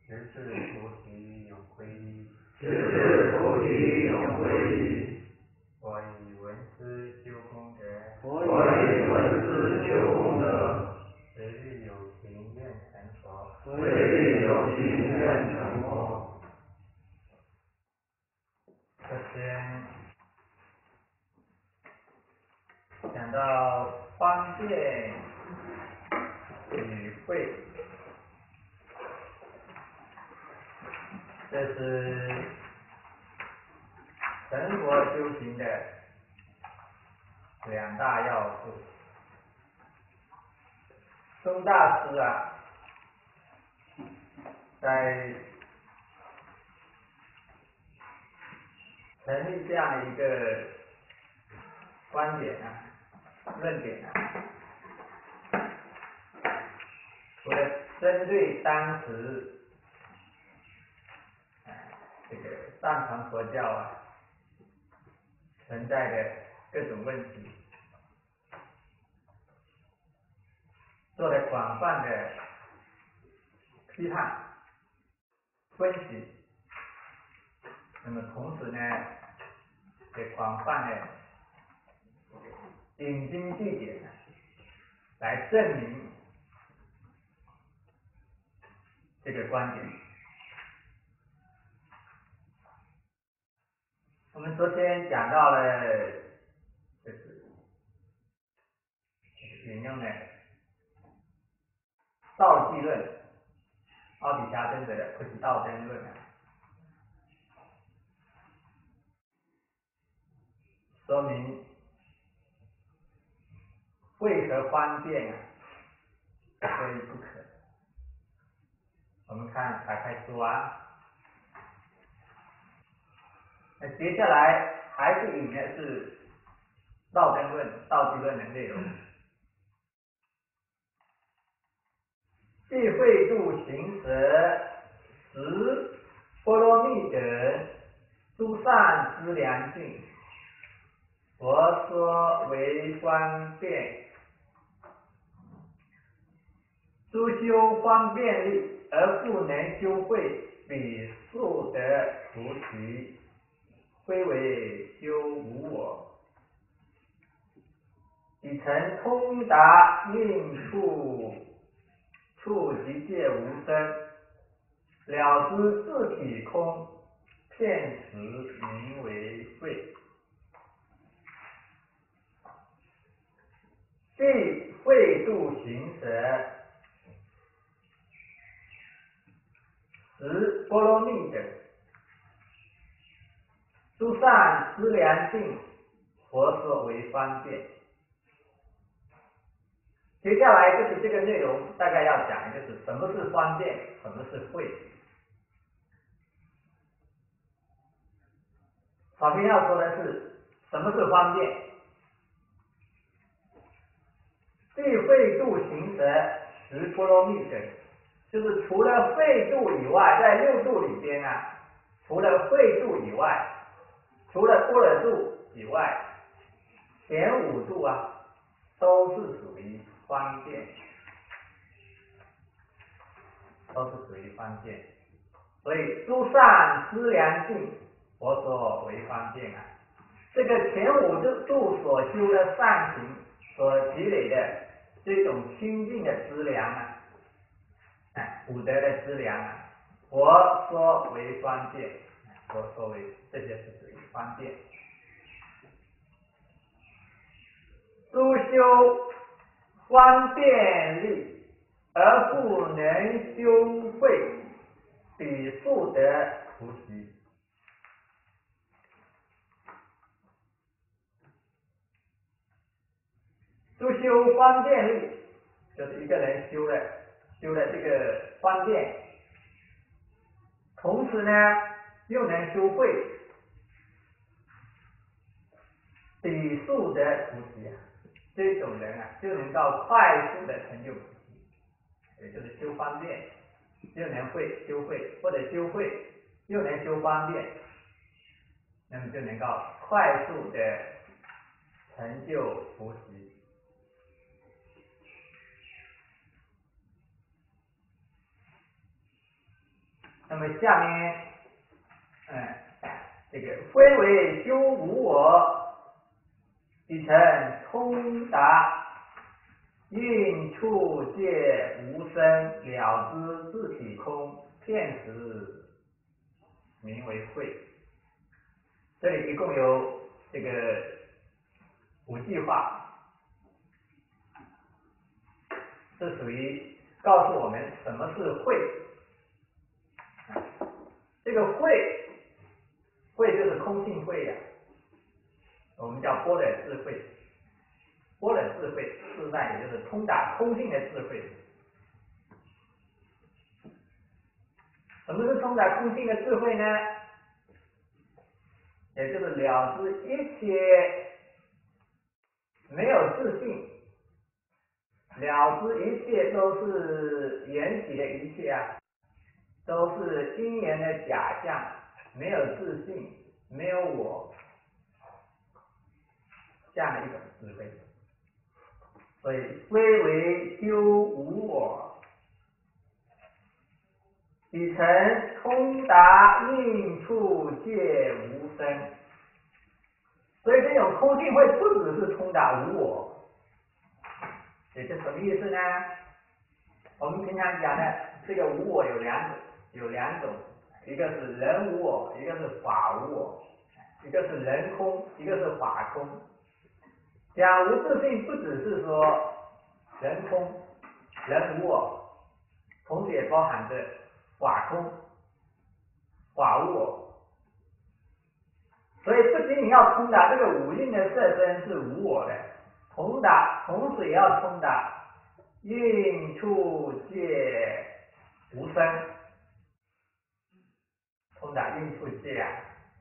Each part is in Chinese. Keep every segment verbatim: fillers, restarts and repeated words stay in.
十世菩提永皈依， 十世菩提永皈依。 我以闻思修功德， 我以闻思修功德， 唯欲有情愿成佛， 唯欲有情愿成佛。 这边讲到方便与慧，这是成佛修行的两大要素。宗大师啊，在成立这样的一个观点啊、论点啊，除了针对当时这个藏传佛教啊存在的各种问题，做了广泛的批判分析，那么同时呢，也广泛的引经据典来证明这个观点。我们昨天讲到了，就是引用的道济论，奥底迦真者的不是道真论啊，说明为何方便啊非不可。我们看打开书啊，那接下来还是引的是道真论、道济论的内容。既会度行者，识波罗蜜等诸善之良性，佛说为方便。诸修方便力，而不能修慧，彼速得菩提，非为修无我。以成通达应处处即界无生，了知自体空，片时名为慧。既会度行者，识波罗蜜等诸善之良性，佛说为方便。接下来就是这个内容，大概要讲的就是什么是方便，什么是慧。首先要说的是什么是方便。既会度行者，识波罗蜜等，就是除了会度以外，在六度里边啊，除了会度以外，除了般若度以外，前五度啊都是属于方便，都是属于方便。所以诸善之良性，佛说为方便啊。这个前五度所修的善行，所积累的这种清净的资粮啊，哎，福德的资粮啊，佛说为方便，佛说为这些是属于方便。诸修方便力，而不能修慧，彼速得菩提。诸修方便力，就是一个人修了修了这个方便，同时呢又能修慧，彼速得菩提啊，这种人啊就能够快速的成就菩提，也就是修方便又能会修慧，或者修慧又能修方便，那么就能够快速的成就菩提。 那么下面，嗯，这个非为修无我，即成通达。应处界无生，了知自体空，片时名为慧。这里一共有这个五句话，是属于告诉我们什么是慧。这个慧，慧就是空性慧呀、啊，我们叫般若智慧。般若智慧，事实上也就是通达空性的智慧。什么是通达空性的智慧呢？也就是了知一切没有自性，了知一切都是缘起的一切啊，都是因缘的假象，没有自性，没有我，这样的一种智慧。所以非为修无我，已成通达应处界无生。所以这种空性慧不只是通达无我，也是什么意思呢？我们平常讲的这个无我有两种，有两种，一个是人无我，一个是法无我，一个是人空，一个是法空。讲无自性不只是说人空、人无我，同时也包含着法空、法无我。所以不仅仅要通达这个五蕴的色身是无我的，通达同时也要通达应处界无生。通达应处界啊，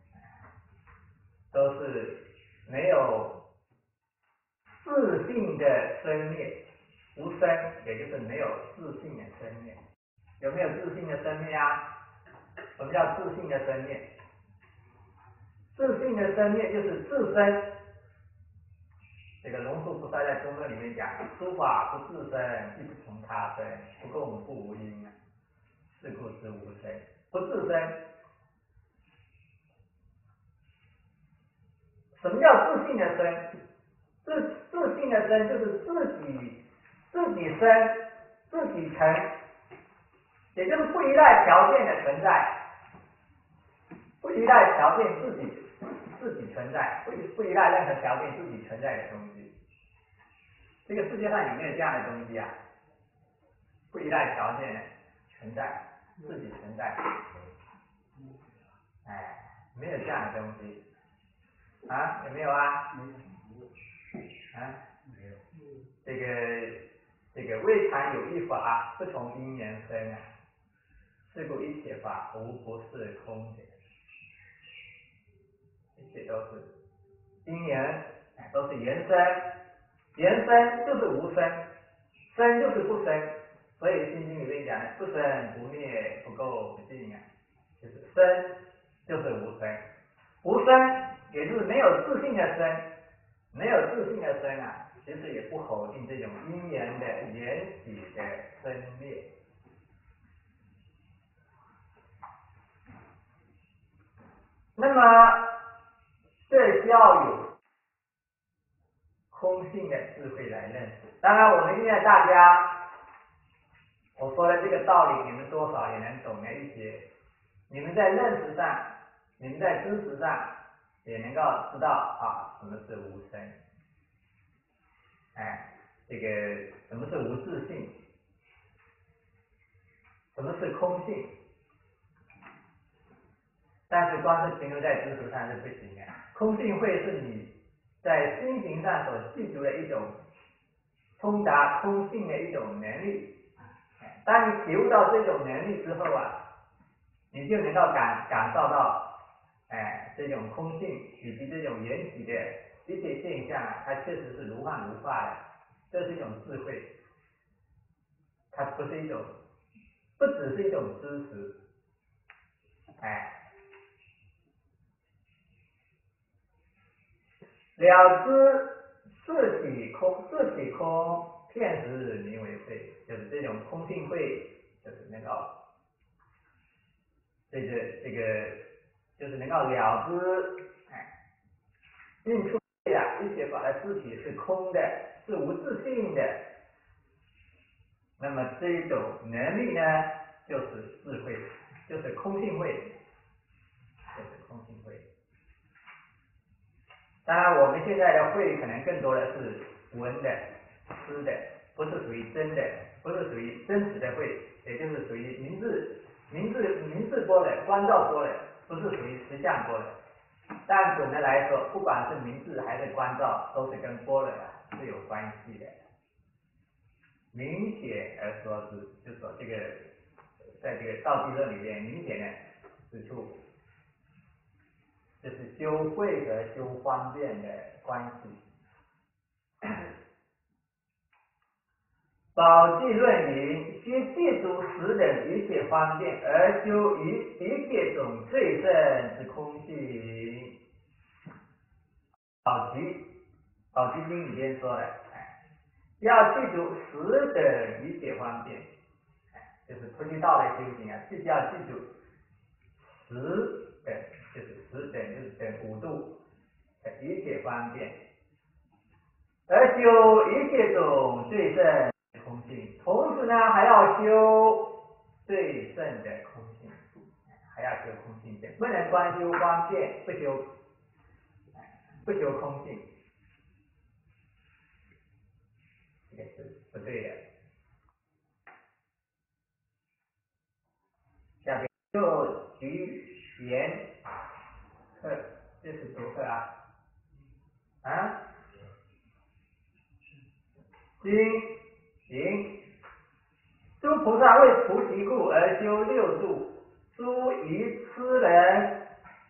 都是没有自性的生灭，无生也就是没有自性的生灭。有没有自性的生灭啊？什么叫自性的生灭？自性的生灭就是自身。这个龙树菩萨在中论里面讲：诸法不自生，亦不从他生，不共不无因，是故知无生。不自生，什么叫自性的生？自自性的生就是自己自己生，自己成，也就是不依赖条件的存在，不依赖条件自己自己存在，不不依赖任何条件自己存在的东西。这个世界上有没有这样的东西啊？不依赖条件的存在，自己存在。哎，没有这样的东西啊？有没有啊？啊，这个这个未尝有一法不从因缘生啊，是故一切法无不是空的，一切都是因缘，都是缘生，缘生就是无生，生就是不生，所以心经里面讲的不生不灭不垢不净啊，就是生就是无生，无生也就是没有自性的生，没有自性的生啊，其实也不否定这种因缘的缘起的生灭。那么这需要有空性的智慧来认识。当然我们现在大家我说的这个道理，你们多少也能懂了一些，你们在认识上，你们在知识上也能够知道啊，什么是无生，哎，这个什么是无自性，什么是空性。但是光是停留在知识上是不行的，空性慧是你在心行上所具足的一种通达空性的一种能力。当你体悟到这种能力之后啊，你就能够感感受到，哎，这种空性以及这种缘起的一些现象啊，它确实是如幻如化的，这是一种智慧，它不是一种，不只是一种知识，哎。了知自体空，自体空，片时名为慧，就是这种空性慧，就是那个这个这个就是能够了知，哎，应出呀，一切法的实体是空的，是无自性的。那么这一种能力呢，就是智慧，就是空性慧，就是空性慧。当然，我们现在的慧可能更多的是闻的、知的，不是属于真的，不是属于真实的慧，也就是属于明智、明智、明智波的、观照波的，不是属于实相波的。但总的来说，不管是明智还是观照，都是跟波的是有关系的。明显而说之，就是说这个在这个道谛论里边，明显的指出，就是修慧和修方便的关系。宝济论云：先借助十等一切方便，而修于一切种最胜之空性。宝积宝积经里边说的，哎，要记住十等一切方便，哎，就是菩提道的修行啊，必须要记住十等，就是十等就是等五度的一切方便，而修一切种最胜空性，同时呢还要修最胜的空性，还要修空性见，不能光修方便，不修不修空性，这个是不对的。下边就举贤课，这是读课啊啊，经行。诸菩萨为菩提故而修六度，诸愚痴人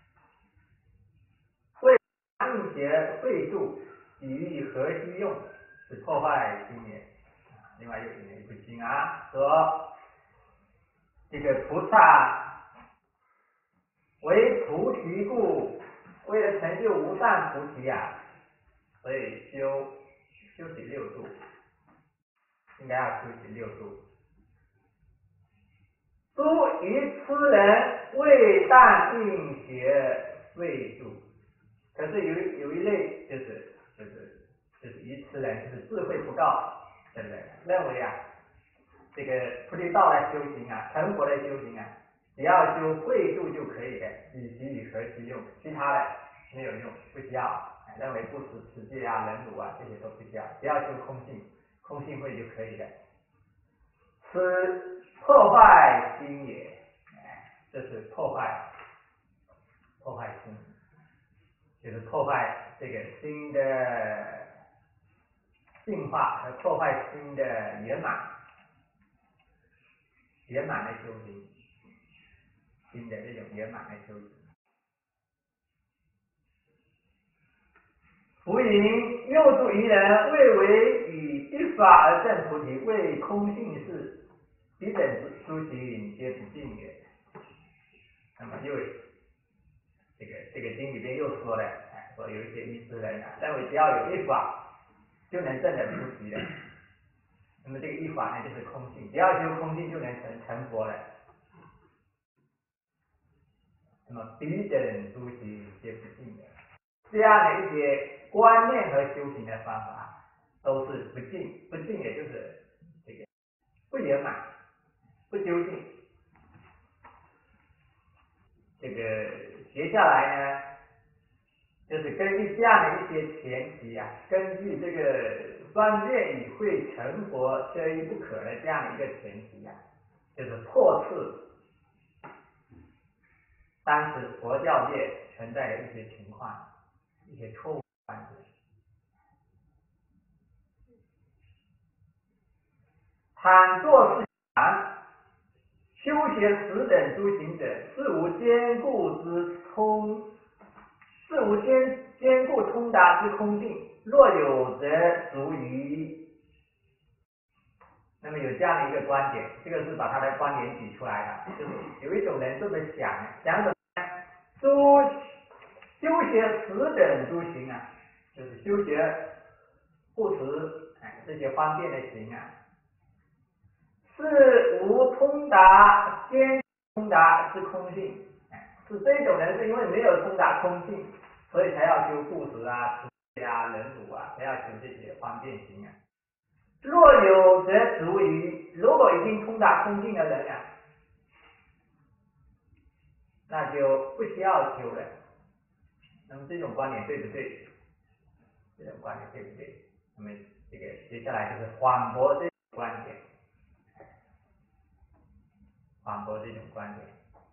为应邪秽度，以欲何须用？是破坏经也。另外又引了一部经啊，说这个菩萨为菩提故，为了成就无上菩提啊，所以修修习六度，应该要修习六度。诸愚痴人为但应邪秽度，可是有有一类就是就是就是愚痴人，就是智慧不够的人，认为啊，这个菩提道来修行啊，成佛的修行啊，只要修慧度就可以的，以及与何其用，其他的没有用，不需要。认为不持持戒啊、忍辱啊这些都不需要，只要修空性，空性慧就可以了。是破坏心也，这是破坏破坏心，就是破坏这个心的净化和破坏心的圆满，圆满的修行，心的这种圆满的修行。夫云：右助于人，谓为以一法而证菩提，为空性事，彼等诸行皆不尽也。那么又这个这个经里边又说了，哎，说有一些愚痴人啊，认为只要有一法就能证得菩提的。那么这个一法呢，就是空性，只要修空性就能成成佛了。那么彼等诸行皆不尽的，这样的一些观念和修行的方法都是不尽，不尽也就是这个不圆满、不究竟。这个接下来呢，就是根据这样的一些前提啊，根据这个方便与会成佛缺一不可的这样的一个前提啊，就是破斥当时佛教界存在的一些情况、一些错误观点。倘作是想，修学十等诸行者，是无坚固之通，是无坚坚固通达之空性。若有则足矣。那么有这样的一个观点，这个是把他的观点举出来的，就是有一种人这么想，想什么呢？修修学十等诸行啊，就是修学护持哎这些方便的行啊，是无通达坚通达是空性，哎，是这种人是因为没有通达空性，所以才要修布施啊、持戒啊、忍辱啊，才要修这些方便行啊。若有则足于，如果已经通达空性的人啊，那就不需要修了。那么这种观点对不对？这种观点对不对？那么这个接下来就是反驳这种观点，反驳这种观点。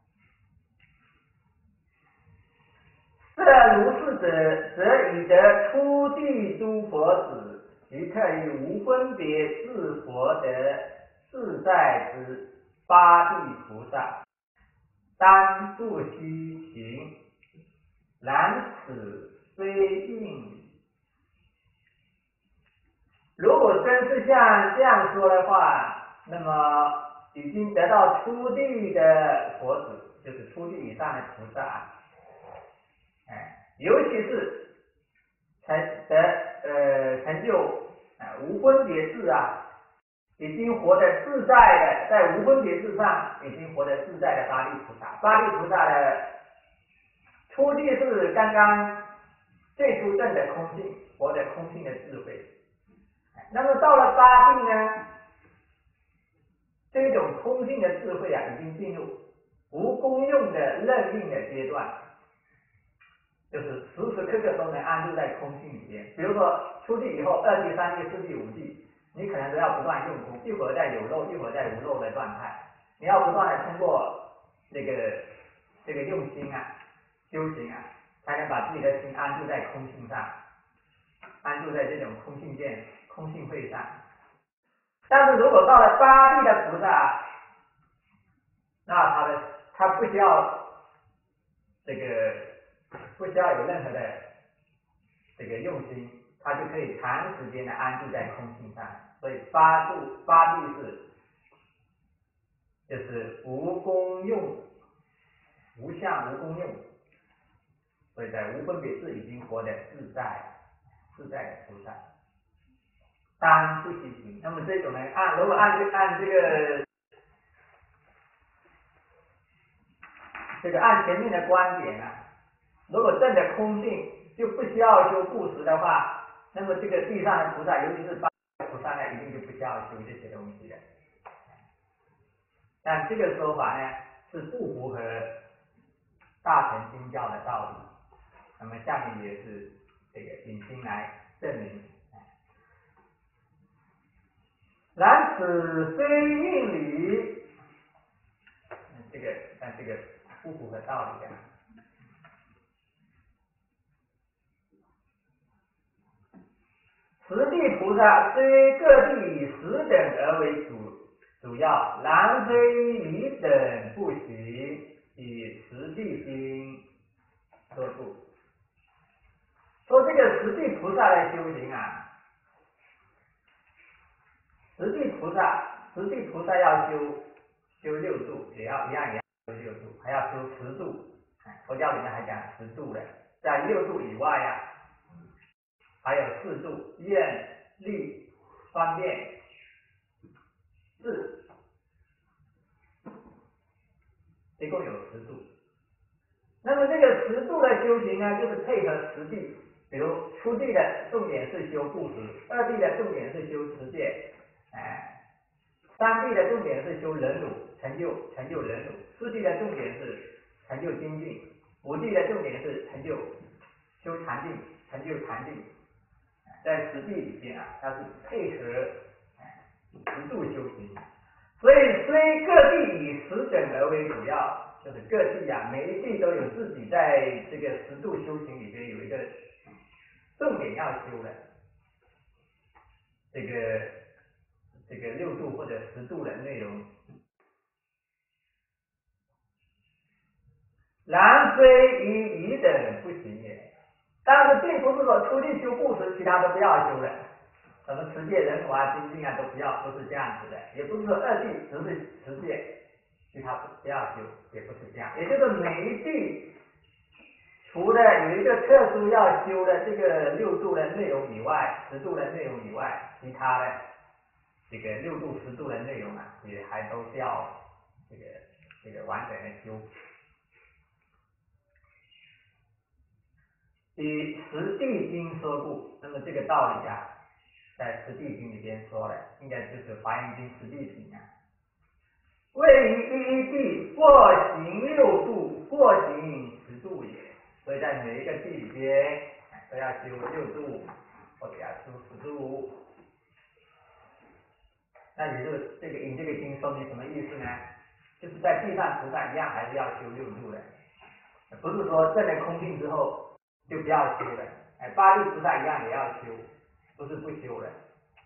设如是者，则以得初地诸佛子，即特以无分别自佛得自在之八地菩萨，当不虚行。然此非应理。如果真是像这样说的话，那么已经得到初地的佛子，就是初地以上的菩萨，哎，尤其是成得呃成就啊无分别智啊，已经活得自在的，在无分别智上已经活得自在的八地菩萨。八地菩萨的初地是刚刚最初证的空性，活得空性的智慧。那么到了八地呢，这种空性的智慧啊，已经进入无功用的任命的阶段，就是时时刻刻都能安住在空性里边。比如说初地以后，二地、三地、四地、五地，你可能都要不断用功，一会儿在有漏，一会儿在无漏的状态，你要不断的通过这个这个用心啊、修行啊，才能把自己的心安住在空性上，安住在这种空性见、空性慧上。但是如果到了八地的菩萨，那他的他不需要这个不需要有任何的这个用心，他就可以长时间的安住在空性上。所以八度八地是就是无功用、无相无功用，所以在无分别智已经活得自在自在的菩萨。当不虚行，那么这种人按如果按这按这个这个按前面的观点啊，如果证的空性就不需要修布施的话，那么这个地上的菩萨，尤其是八地菩萨呢，一定就不需要修这些东西的。但这个说法呢是不符合大乘经教的道理。那么下面也是这个引经来证明。然此非应理，这个但这个不符合道理的。十地菩萨虽各地以十等而为主主要，然非一等不行，以十地经说住。说这个十地菩萨的修行啊。十地菩萨，十地菩萨要修修六度，也要一样也要修六度，还要修十度。佛教里面还讲十度的，在六度以外啊，还有四度：愿、力、方便、智，一共有十度。那么这个十度的修行呢，就是配合十地，比如初地的重点是修布施，二地的重点是修持戒。哎，三地的重点是修忍辱，成就成就忍辱；四地的重点是成就精进；五地的重点是成就修禅定，成就禅定。在十地里边啊，它是配合十度修行，所以虽各地以十等而为主要，就是各地啊，每一地都有自己在这个十度修行里边有一个重点要修的这个。这个六度或者十度的内容，然非于一等不行也。但是并不是说初地修布施，其他都不要修了，什么持戒、忍辱啊、精进啊都不要，不是这样子的。也不是说二地只是持戒，其他不要修，也不是这样。也就是每一地除了有一个特殊要修的这个六度的内容以外，十度的内容以外，其他的。这个六度十度的内容啊，也还都是要这个这个完整的修。以实地经说故，那么这个道理啊，在实地经里边说了，应该就是华严经实地品啊。位于一一地，过行六度，过行十度也。所以在每一个地里边，都要修六度，或者要修十度。那也就是这个引这个经说明什么意思呢？就是在地上菩萨一样还是要修六度的，不是说证了空性之后就不要修了。哎，八地菩萨一样也要修，不是不修的。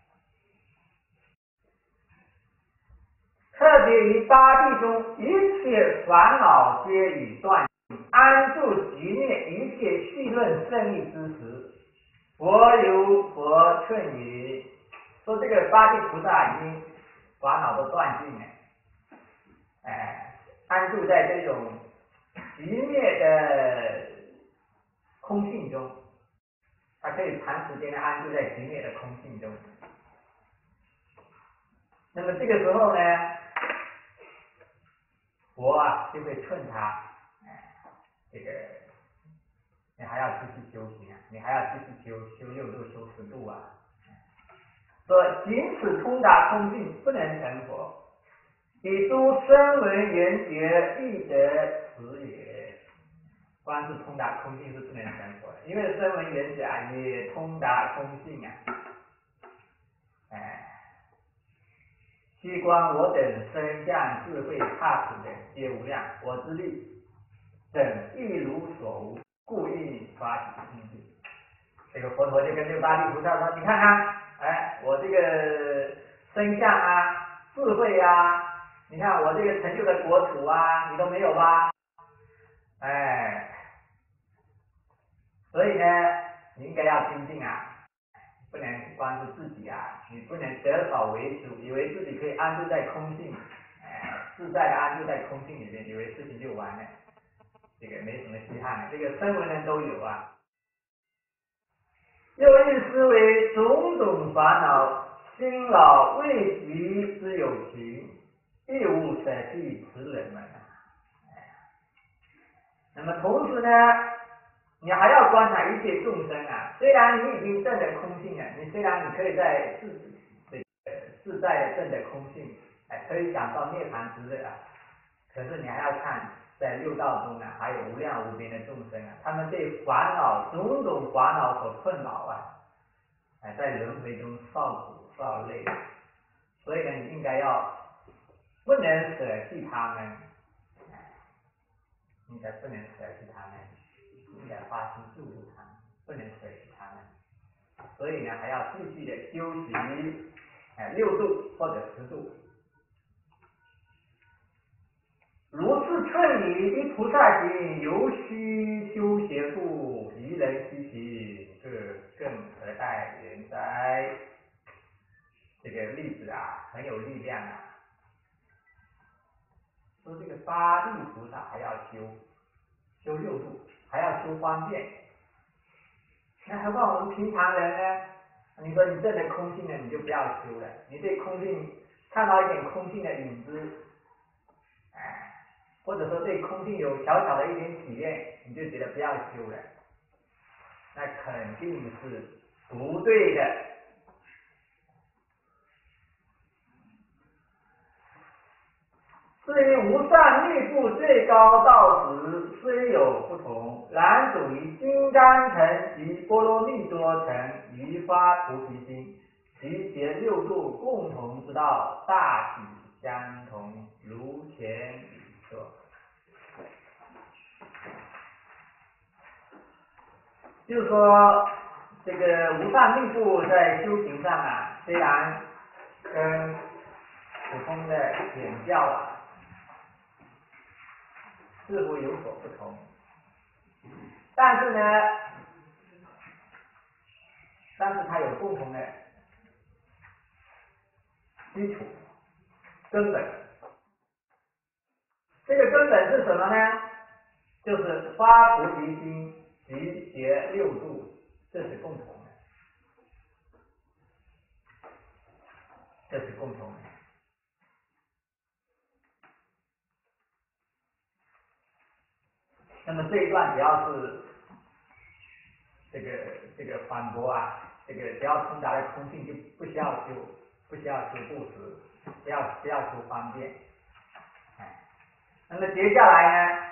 特别于八地中，一切烦恼皆已断尽，安住极灭一切细论胜利之时，佛有佛劝语，说这个八地菩萨已经烦恼都断尽了，哎，安住在这种极灭的空性中，他可以长时间的安住在极灭的空性中。那么这个时候呢，佛啊就会劝他，哎，这个你还要继续修行啊，你还要继续修修六度修十度啊。说仅此通达空性，不能成佛。以诸声闻缘觉亦得此也。光是通达空性是不能成佛的，因为声闻缘觉啊也通达空性啊。哎，虚观我等身相智慧刹土等皆无量，我之力等亦如所无，故应发起心性。这个佛陀就跟这个八地菩萨说：“你看看，哎，我这个身相啊，智慧啊，你看我这个成就的国土啊，你都没有吧？哎，所以呢，你应该要精进啊，不能光是自己啊，你不能得少为主，以为自己可以安住在空性，哎，自在的安住在空性里面，以为事情就完了，这个没什么稀罕的，这个声闻人都有啊。”又一思维种种烦恼，心老未及之有情，亦无舍弃此人们。那么同时呢，你还要观察一切众生啊。虽然你已经证得空性了，你虽然你可以在自这个自在的证得空性，哎，可以感到涅槃之乐啊，可是你还要看在六道中啊，还有无量无边的众生啊，他们被烦恼种种烦恼所困扰啊。哎，在轮回中受苦受累，所以呢，你应该要不能舍弃他们，哎，应该不能舍弃他们，应该发心助助他们，不能舍弃他们。所以呢，还要继续的修习，哎，六度或者十度。如是劝语，一菩萨行，犹须修邪故，愚人须行，这更何待言哉？这个例子啊，很有力量啊。说这个八地菩萨还要修修六度，还要修方便，那何况我们平常人呢？你说你证得空性了，你就不要修了。你对空性看到一点空性的影子，哎。或者说对空性有小小的一点体验，你就觉得不要修了，那肯定是不对的。至于无上密部最高道时，虽有不同，然属于金刚乘及波罗蜜多乘于发菩提心，其结六度共同之道，大体相同，如前已说。就是说，这个无上密部在修行上啊，虽然跟普通的显教啊似乎有所不同，但是呢，但是它有共同的基础根本。这个根本是什么呢？就是发菩提心。集结六度，这是共同的，这是共同的。 那么这一段只要是这个这个反驳啊，这个只要通达的空性就不需要修，不需要修不实，不要不要修方便。哎，那么接下来呢，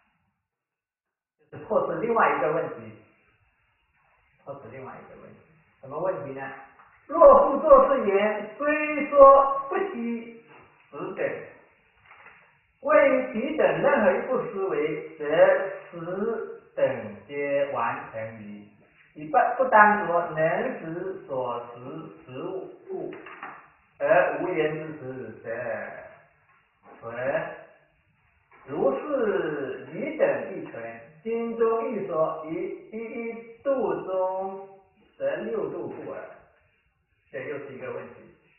就是破除另外一个问题，破除另外一个问题，什么问题呢？若复作是言，虽说不惜此等，位于彼等任何一部思维，则十等皆完成于。以不不单说能使所识实物故，而无言之时则存。如是一等一存，经中亦说一一一度中则六度故耳。这又是一个问题，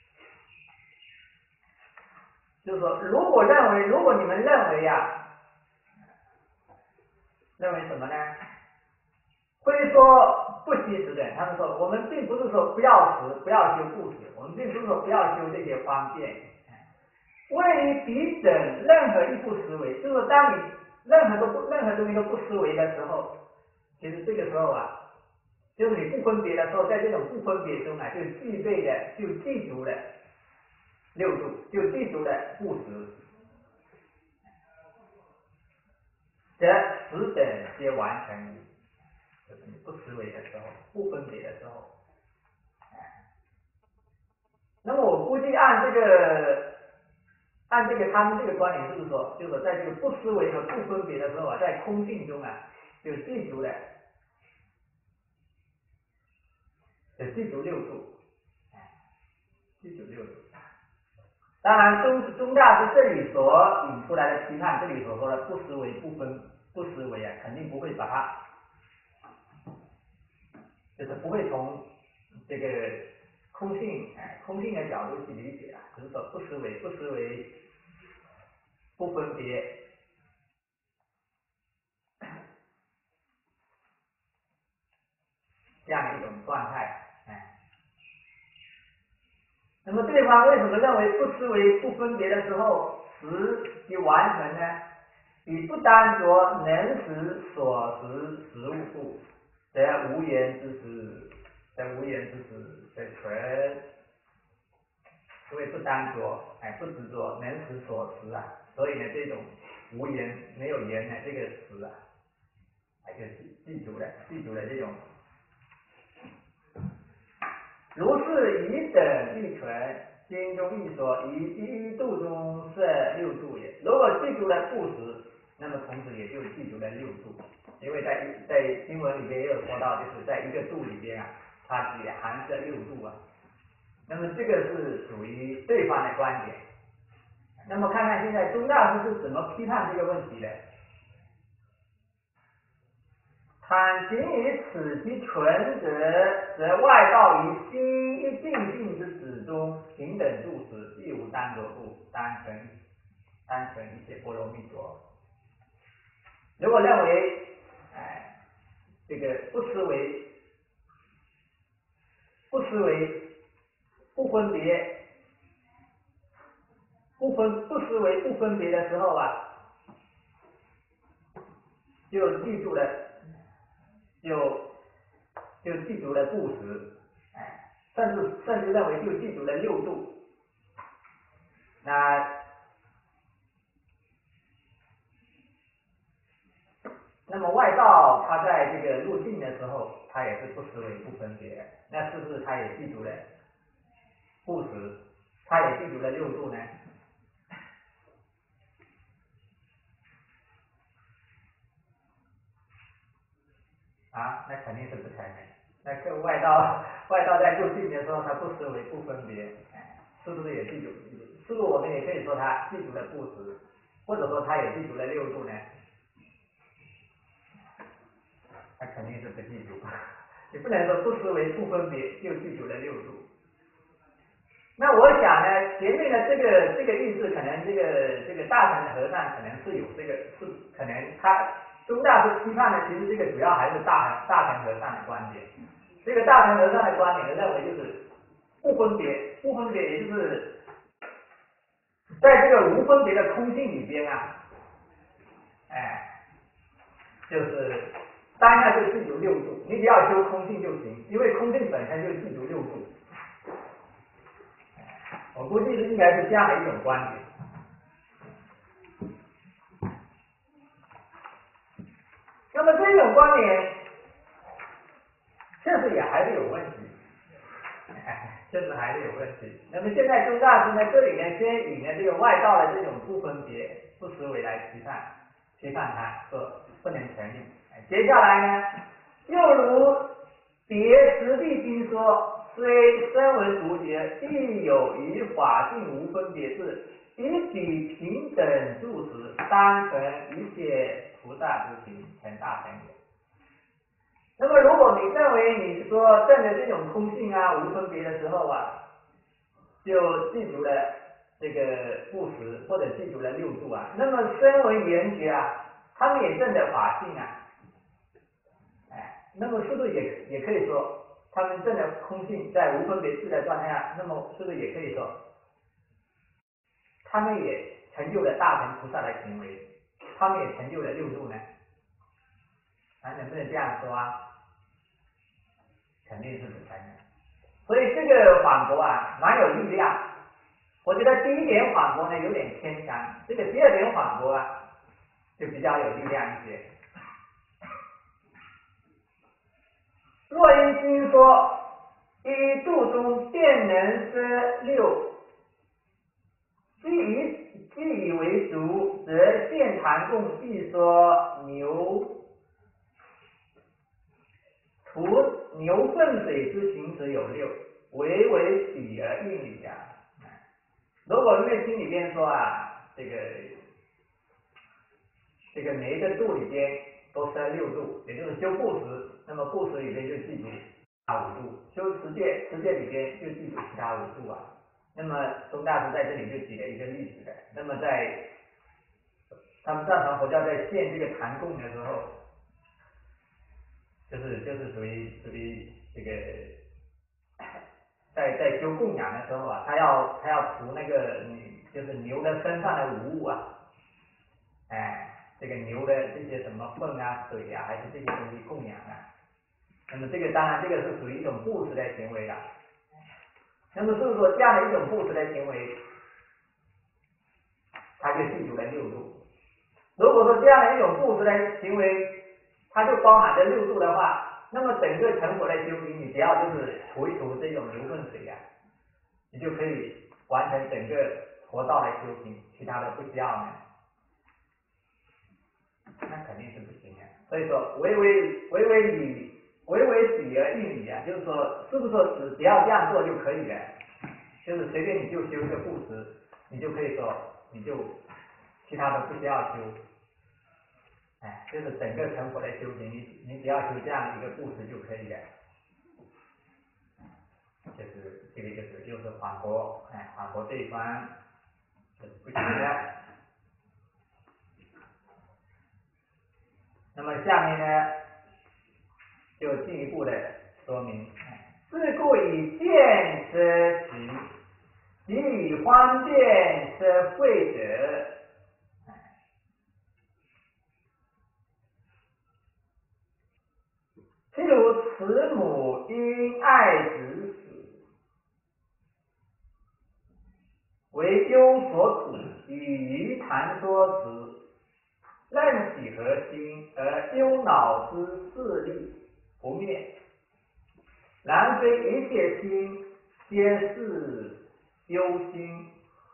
就是说，如果认为，如果你们认为呀、啊，认为什么呢？会说不惜实等，他们说我们并不是说不要实，不要修不实，我们并不是说不要修这些方便。位于彼等任何一不思维，就是说当你任何都不任何东西都不思维的时候，其实这个时候啊，就是你不分别的时候，在这种不分别中啊，就具备了，就记住了六度，就记住了不实，则十等皆完成于。就是你不思维的时候，不分别的时候，哎，那么我估计按这个，按这个他们这个观点，就是说，就是说在这个不思维和不分别的时候啊，在空性中啊，就记住了，就记住六度，哎，记住六度。当然中中大师这里所引出来的批判，这里所说的不思维不分不思维啊，肯定不会把它。就是不会从这个空性哎空性的角度去理解啊，只是说不思维不思维不分别这样的一种状态哎。那么对方为什么认为不思维不分别的时候实即完成呢？以不单着能使所识实物故，则无言之时，则无言之时，则存。因为不单着，哎，不执着能使所识啊，所以呢，这种无言没有言呢，这个识啊，哎，就记记住了，记住了这种。如是以等一存，经中亦说以一度中摄六度也。如果记住了不实，那么同时也就记住了六度，因为在在经文里边也有说到，就是在一个度里边啊，它也含摄六度啊。那么这个是属于对方的观点。那么看看现在宗大师是怎么批判这个问题的？倘仅以此其存者，则外道于心一定性之子中平等度时，亦无单着故，单纯单纯一切波罗蜜多。如果认为，哎，这个不思维，不思维，不分别，不分不思维不分别的时候啊，就记住了，就就记住了不实，哎，甚至甚至认为就记住了六度。那那么外道他在这个入境的时候，他也是不思维不分别，那是不是他也记住了不实，他也记住了六度呢？啊，那肯定是不承认。那个外道外道在入境的时候，他不思维不分别，哎，是不是也记住？是不是我们也可以说他记住了不实，或者说他也记住了六度呢？他肯定是不记住，你不能说不思维不分别就记住了六度。那我想呢，前面的这个这个意思，可能这个这个大乘的和尚可能是有这个是可能他宗大师批判的，其实这个主要还是大大乘和尚的观点。这个大乘和尚的观点认为就是不分别，不分别也就是在这个无分别的空性里边啊，哎。 就是当下就记住六度，你只要修空性就行，因为空性本身就记住六度。我估计是应该是这样的一种观点。那么这种观点确实也还是有问题，确实还是有问题。那么现在周大师呢，这里呢先以呢这个外道的这种不分别、不思维来批判，批判他说不能成立。接下来呢，又如别实地经说，虽声闻独觉，亦有于法性无分别智，以彼平等住时，当成一切菩萨之行，成大成也。那么如果你认为你说证的这种空性啊、无分别的时候啊，就记住了这个不实，或者记住了六度啊，那么声闻缘觉啊，他们也证的法性啊，哎，那么是不是也也可以说，他们证的空性在无分别智的状态下，那么是不是也可以说，他们也成就了大乘菩萨的行为，他们也成就了六度呢？还能不能这样说啊？肯定是不成的。所以这个反驳啊，蛮有力量。我觉得第一点反驳呢有点牵强，这个第二点反驳啊就比较有力量一些。若因经说一度中便能生六，既以既以为足，则现谈共必说牛图牛粪水之行止有六，唯为比而应语啊。如果因为经里边说啊，这个这个每一个度里边都设六度，也就是修布施，那么布施里边就记住大五度，修持戒，持戒里边就记住其他五度啊。那么宗大师在这里就举了一个例子的，那么在他们藏传佛教在献这个坛供的时候，就是就是属于属于这个在在修供养的时候啊，他要他要涂那个就是牛的身上的无物啊，哎，这个牛的这些什么粪啊、水啊，还是这些东西供养啊。那么这个当然这个是属于一种布施的行为了。那么是说这样的一种布施的行为，他就记住了六度。如果说这样的一种布施的行为，它就包含着六度的话，那么整个成佛的修行，你只要就是涂一涂这种牛粪水呀、啊，你就可以完成整个佛道的修行，其他的不需要呢，那肯定是不行的。所以说，唯唯唯唯理，唯唯理而应理啊，就是说，是不是说只只要这样做就可以了？就是随便你就修一个布施，你就可以说，你就其他的不需要修。哎，就是整个成佛的修行，你你只要修这样的一个布施就可以了。就是这个就是就是反驳，哎，反驳这一方是不行的。那么下面呢，就进一步的说明，是故以见遮其，即以方便遮慧者。譬如慈母因爱子死，为忧所苦，以于谈说时，任喜和心，而忧恼之势力不灭。然非一切心皆是忧心。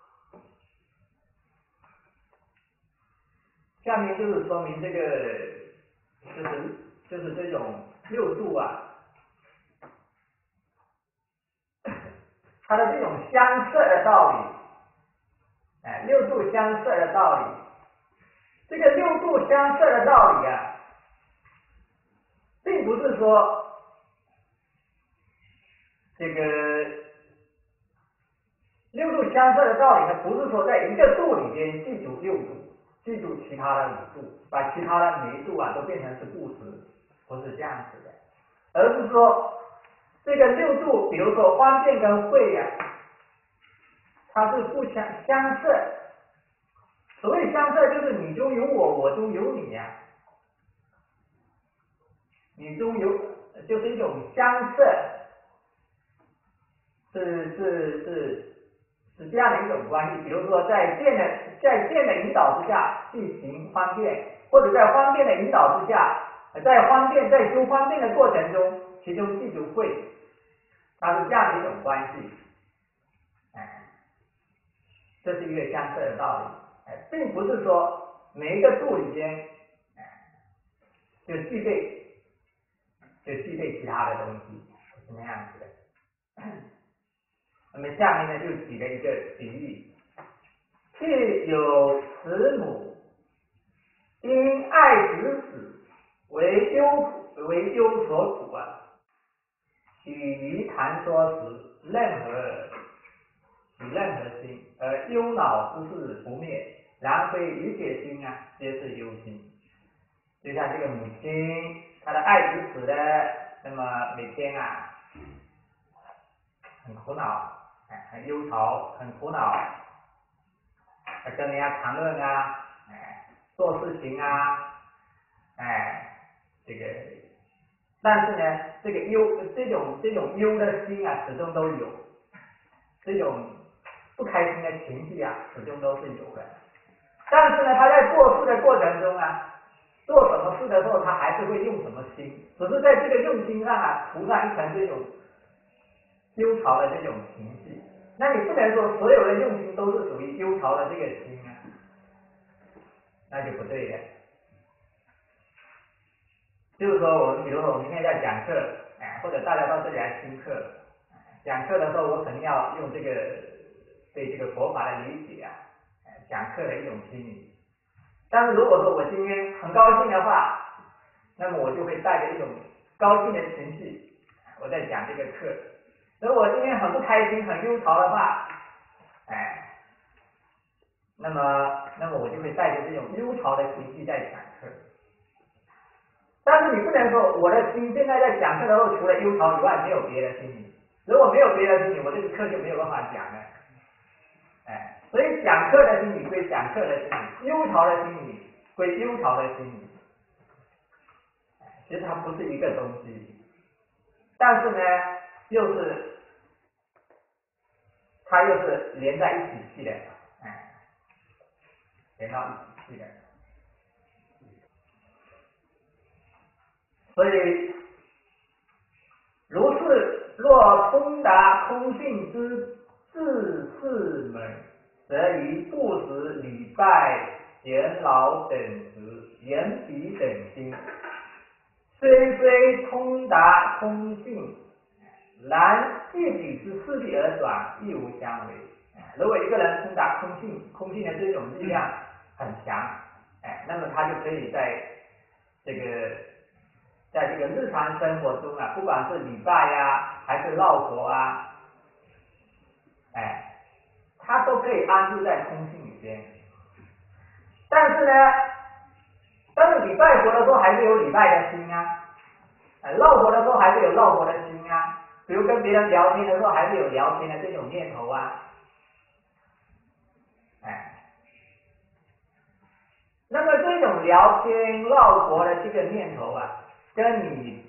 下面就是说明这个，就是就是这种六度啊，它的这种相摄的道理，哎，六度相摄的道理，这个六度相摄的道理啊，并不是说这个六度相摄的道理呢，不是说在一个度里边记住六度，记住其他的五度，把其他的每一度啊都变成是布施，不是这样子的，而是说这个六度，比如说方便跟慧呀、啊，它是互相相摄。所谓相摄，就是你中有我，我中有你呀、啊。 你中有就是一种相摄，是是是是这样的一种关系。比如说在电的在电的引导之下进行方便，或者在方便的引导之下，在方便在修方便的过程中，其中记住会，它是这样的一种关系。哎，这是一个相摄的道理。哎，并不是说每一个度里边，哎，就具备就具备其他的东西，是那样子的。那么下面呢就举了一个比喻，譬有慈母，因爱子子为忧为忧所苦啊，与于谈说时，任何与任何心，而忧恼之事不灭，然非一切心啊，皆是忧心。就像这个母亲，她的爱子子的，那么每天啊，很苦恼，哎，很忧愁，很苦恼，跟人家谈论啊，哎，做事情啊，哎，这个，但是呢，这个忧，这种这种忧的心啊，始终都有，这种不开心的情绪啊，始终都是有的。但是呢，他在做事的过程中啊，做什么事的时候，他还是会用什么心，只是在这个用心上啊，涂上一层这种忧愁的这种情绪。那你不能说所有的用心都是属于忧愁的这个心啊，那就不对了。就是说，我们比如说我们今天在讲课，哎，或者大家到这里来听课，讲课的时候，我肯定要用这个对这个佛法的理解啊，讲课的一种心理。但是如果说我今天很高兴的话，那么我就会带着一种高兴的情绪，我在讲这个课。如果我今天很不开心、很忧愁的话，哎，那么那么我就会带着这种忧愁的情绪在讲课。但是你不能说我的心现在在讲课的时候，除了忧愁以外没有别的心理。如果没有别的心理，我这个课就没有办法讲了。哎，所以讲课的心理归讲课的心理，忧愁的心理归忧愁的心理。其实它不是一个东西，但是呢，又是它又是连在一起去的，哎，连到一起去的。所以，如是若通达空性之自是门，则于布施、礼拜、贤劳等时，言彼等心，虽非通达空性，然具体之势力而转，亦无相违。如果一个人通达空性，空性的这种力量很强，哎，那么他就可以在这个在这个日常生活中啊，不管是礼拜呀，还是绕佛啊，哎，他都可以安住在空性里边。但是呢，当你礼拜佛的时候，还是有礼拜的心啊。绕佛的时候还是有绕佛的心啊，比如跟别人聊天的时候还是有聊天的这种念头啊，哎，那么这种聊天绕佛的这个念头啊，跟你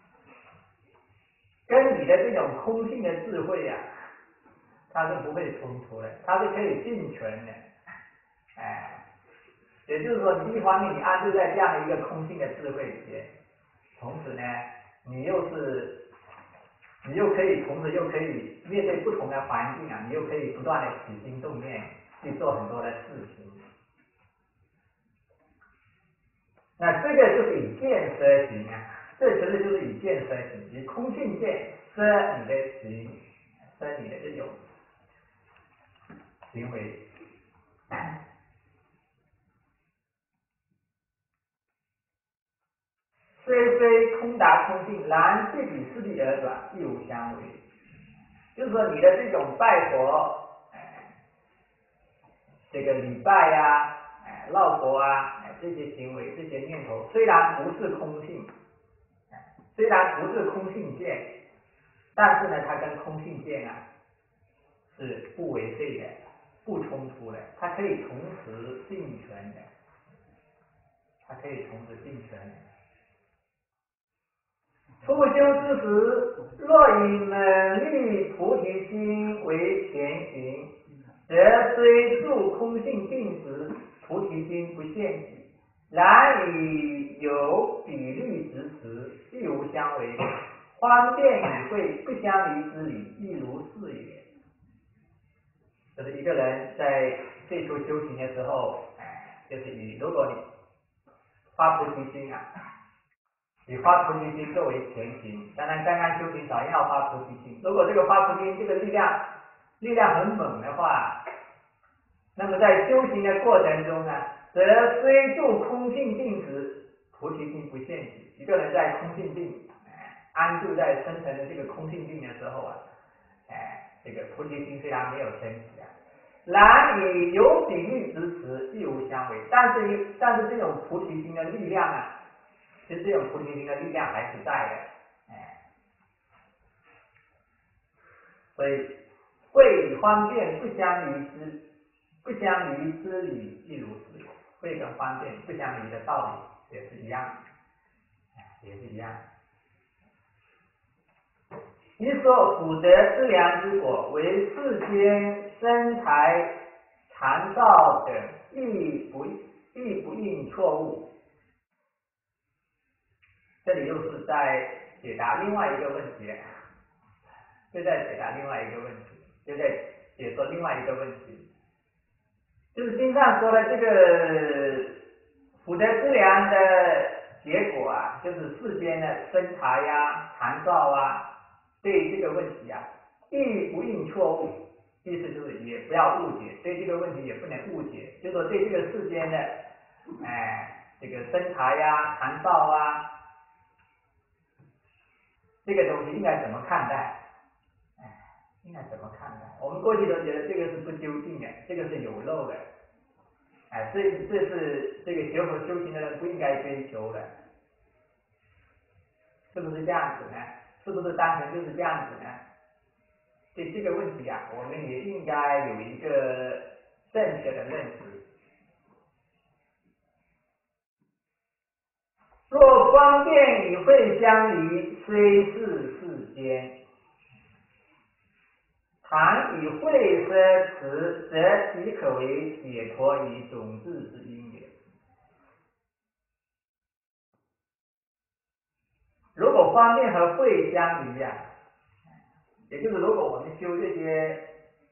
跟你的这种空性的智慧啊，它是不会冲突的，它是可以并存的，哎，也就是说，你一方面你安住在这样的一个空性的智慧里边。同时呢，你又是，你又可以同时又可以面对不同的环境啊，你又可以不断的起心动念去做很多的事情。那这个就是以见摄行啊，这其实就是以见摄行，以空性见摄你的行，摄你的这种行为。虽非空达空性，然具体势力而转，亦无相违。就是说，你的这种拜佛，哎，这个礼拜呀、啊，哎，绕佛啊，哎，这些行为、这些念头，虽然不是空性，哎，虽然不是空性见，但是呢，它跟空性见啊是不违背的，不冲突的，它可以同时并存的，它可以同时并存的。 复修之时，若以能力菩提心为前行，则虽住空性定时，菩提心不现起；然以有比例之时，亦无相违。方便与会不相离之理，亦如是也。就是一个人在最初修行的时候，哎，就是以如果你发菩提心啊，以发菩提心作为前行。当然，刚刚修行早要发菩提心。如果这个发菩提心这个力量力量很猛的话，那么在修行的过程中呢，则虽住空性定时，菩提心不现起。一个人在空性定，哎，安住在深层的这个空性定的时候啊，哎，这个菩提心虽然没有升起啊，然以有比例之时，亦无相违。但是，但是这种菩提心的力量啊，其实这种菩提心的力量还是在的，哎，所以会与方便不相离之，不相离之理，亦如是也。会跟方便不相离的道理也是一样，也是一样。一说福德之良之果，为世间身财禅道等，亦不亦不应错误。这里又是在解答另外一个问题，就在解答另外一个问题，就在解说另外一个问题，就是经上说的这个福德之良的结果啊，就是世间的生财呀、禅道啊。对这个问题啊，亦不应错误，意思就是也不要误解，对这个问题也不能误解，就是说对这个世间的，哎，这个生财呀、禅道啊，这个东西应该怎么看待？哎，应该怎么看待？我们过去都觉得这个是不究竟的，这个是有漏的，哎，这这是这个学佛修行的人不应该追求的，是不是这样子呢？是不是单纯就是这样子呢？对这个问题啊，我们也应该有一个正确的认识。若方便与会相离，虽是世间；倘与会奢侈，则即可为解脱于种智之因也。如果方便和会相离啊，也就是如果我们修这些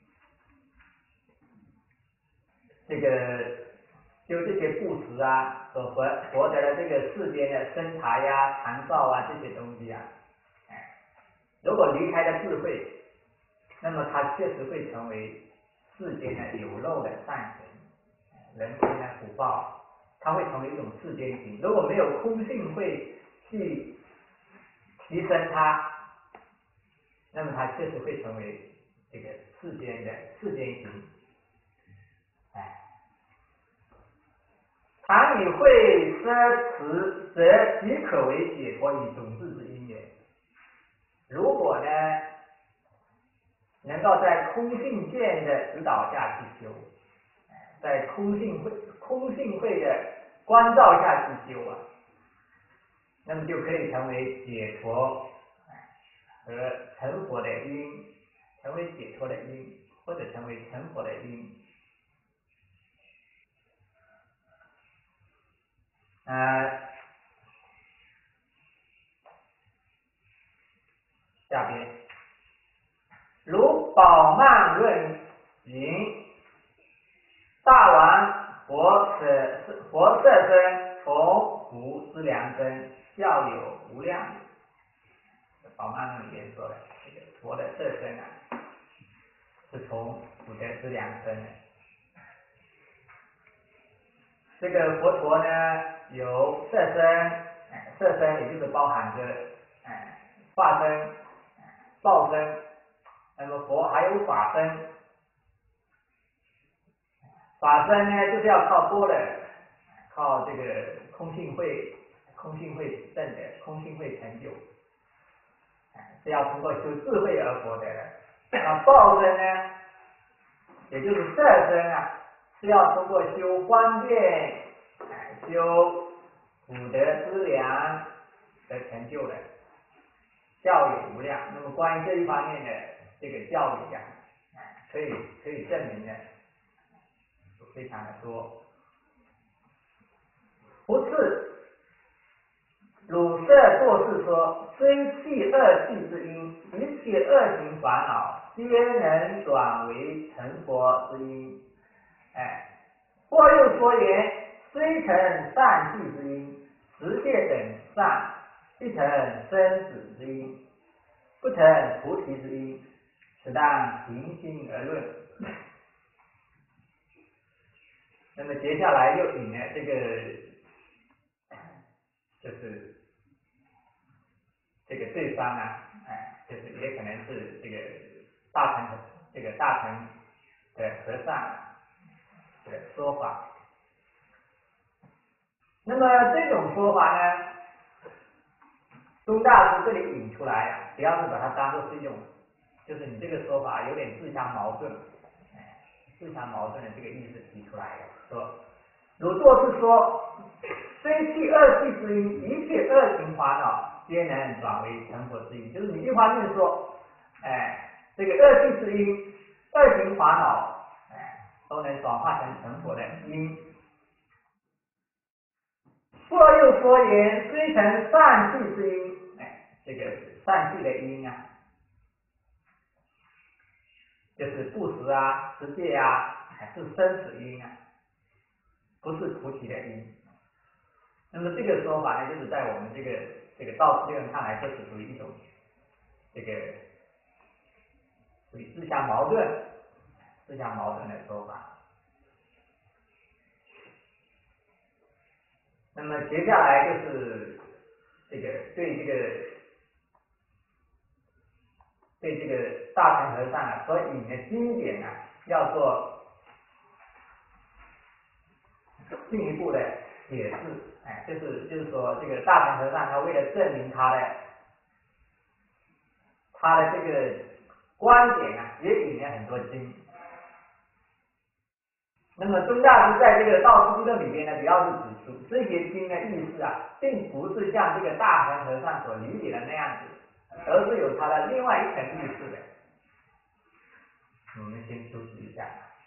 这个修这些布施啊，所获获得的这个世间的生财呀、禅道啊这些东西啊，哎，如果离开了智慧，那么它确实会成为世间的有漏的善行，人间的福报，它会成为一种世间行。如果没有空性会去提升它，那么它确实会成为这个世间的世间行。哎，倘与会奢侈，则即可为解脱于种智之因也。如果呢，能够在空性见的指导下去修，在空性会空性会的关照下去修啊，那么就可以成为解脱和成佛的因，成为解脱的因，或者成为成佛的因。呃，下边如宝鬘论云：大王佛舍佛舍身，从福之良根，效有无量也。宝鬘论里面说的这个佛的色身啊，是从福德之良根的。这个佛陀呢，有色身，哎，色身也就是包含着哎化身、报身，那么佛还有法身，法身呢就是要靠波的，靠这个空性慧、空性慧证的空性慧成就，是要通过修智慧而获得的。那报身呢，也就是色身啊，是要通过修方便、修福德之良而成就的。 教有无量。那么关于这一方面的这个教理啊，可以可以证明的非常的多。不是鲁舍作是说，虽弃恶气之因，一切恶行烦恼皆能转为成佛之因。哎，或又说言，虽成善气之因，持戒等善必成生死之因，不成菩提之因，此当平心而论。那么接下来又引了这个，就是这个对方啊，哎，就是也可能是这个大乘这个大乘的和尚的说法。那么这种说法呢，宗大师这里引出来啊，不要是把它当作是一种，就是你这个说法有点自相矛盾，哎，自相矛盾的这个意思提出来的，说如作是说，虽弃恶气之因，一切恶行烦恼皆能转为成佛之因。就是你一方面说，哎，这个恶气之因、恶行烦恼，哎，都能转化成成佛的因。或又说言，虽成善气之因，哎，这个善气的因啊，就是布施啊、持戒啊，还是生死因啊，不是菩提的因。那么这个说法呢，就是在我们这个这个道次论看来，这是属于一种这个属于自相矛盾、自相矛盾的说法。那么接下来就是这个对这个对这个大乘和尚啊所引的经典啊，要做进一步的解释。哎，就是就是说，这个大乘和尚他为了证明他的他的这个观点啊，也引了很多经。那么宗大师在这个道次第论里边呢，主要是指出这些经的意思啊，并不是像这个大乘和尚所理解的那样子，而是有它的另外一层意思的。我们先休息一下。